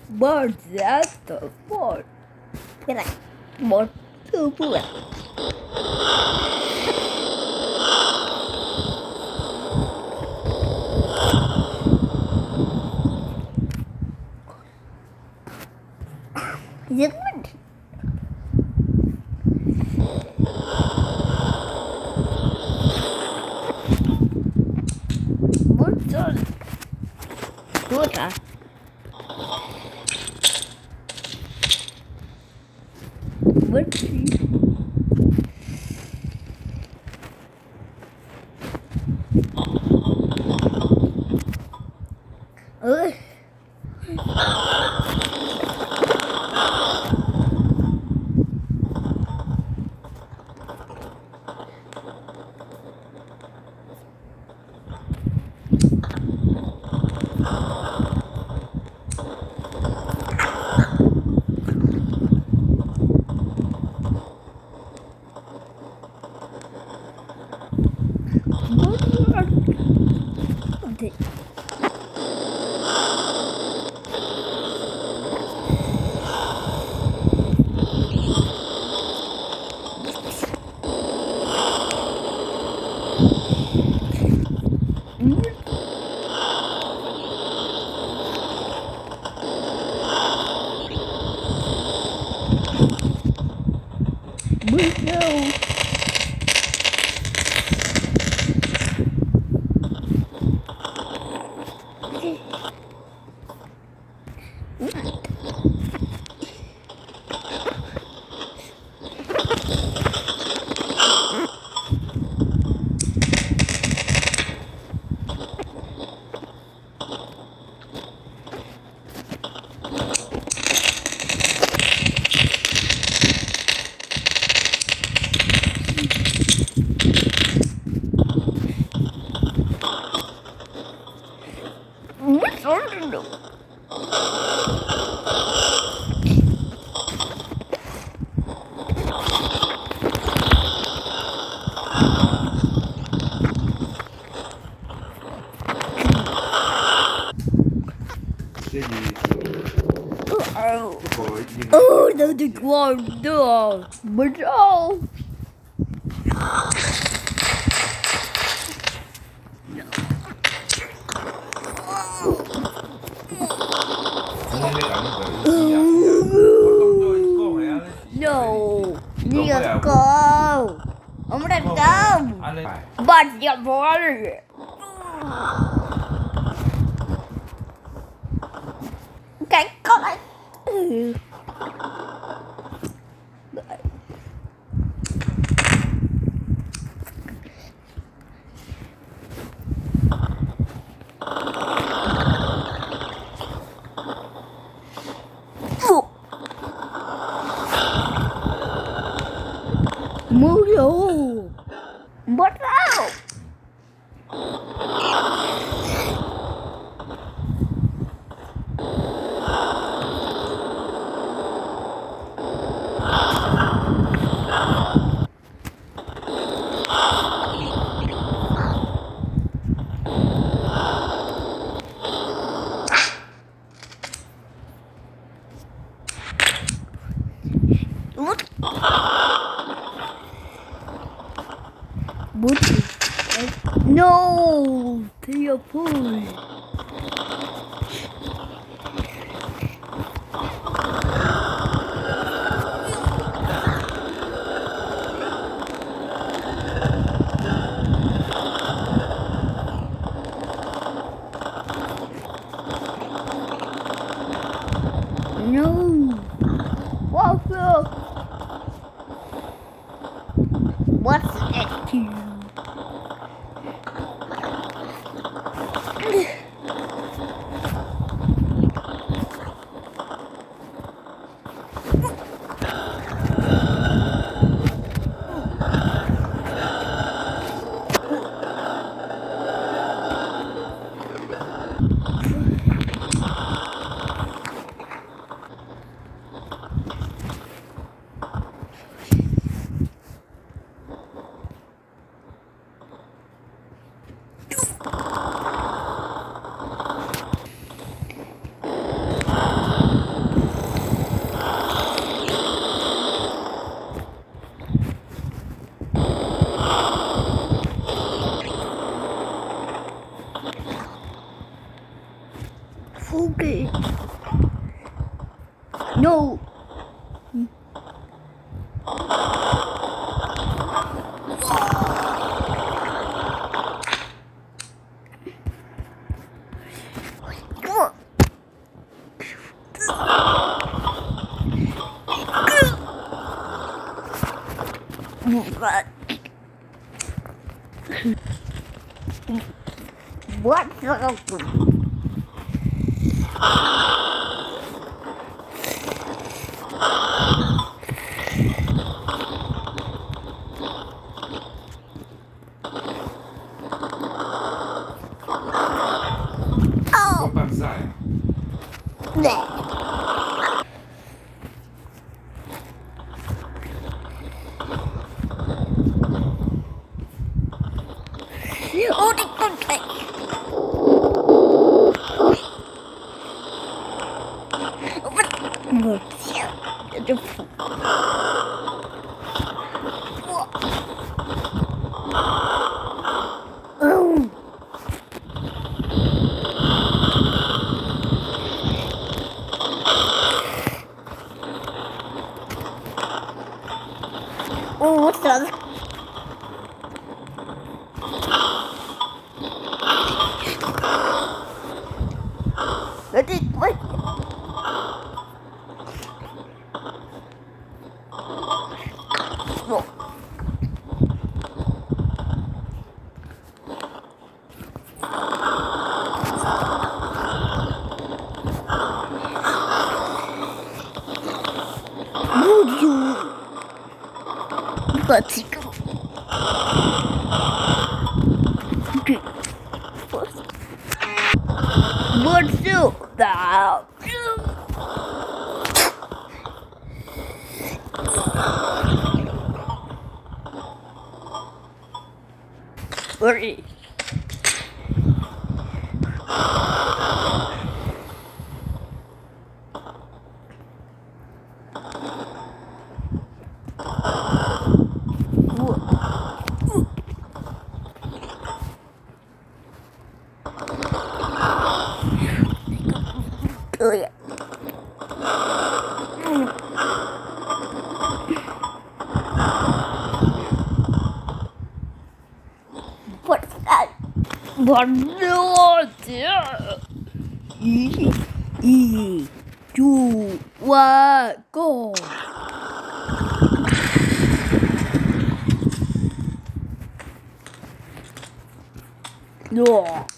But that's the part. Espera, por tu pura. Giật mình. Bớt rồi. Bớt hả? Bớt gì? Ừ. Oh, no, the ground door. But oh. No, let's go. I'm gonna go. But you're bored. Okay, go on. Move you. What now? Look. No, to your pool. No. Walk. What's next to you? Okay. No. What the? Oh! There. Oh, the country. Oh, what's that? Let it wait. No. Let's go. Okay. First. Let's do that. Hurry. Oh yeah. What's that? What no idea. 3, 2, 1, go. No.